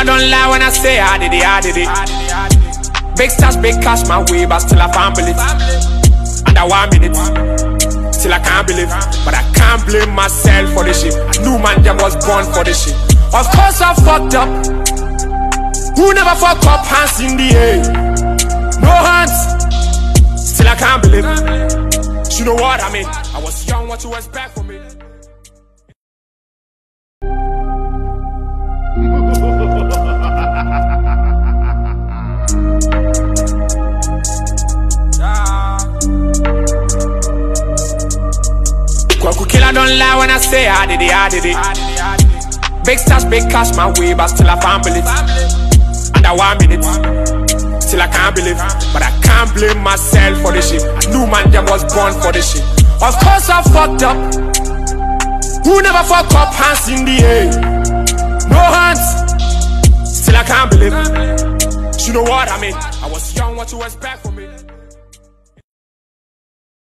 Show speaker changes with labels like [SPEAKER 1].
[SPEAKER 1] I don't lie when I say I did it. Big stars, big cash my way, but still I can't believe. Under 1 minute, still I can't believe. But I can't blame myself for this shit. I knew man jam was born for this shit. Of course I fucked up. Who never fuck up, hands in the air? No hands, still I can't believe. You know what I mean? I was young, what you expect from me? I don't lie when I say I did it. Big stars, big cash my way, but still I can't believe. Under 1 minute, still I can't believe. But I can't blame myself for this shit. I knew man jam was born for this shit. Of course I fucked up. Who never fuck up, hands in the air? No hands, still I can't believe. You know what I mean? I was young, what you expect from me?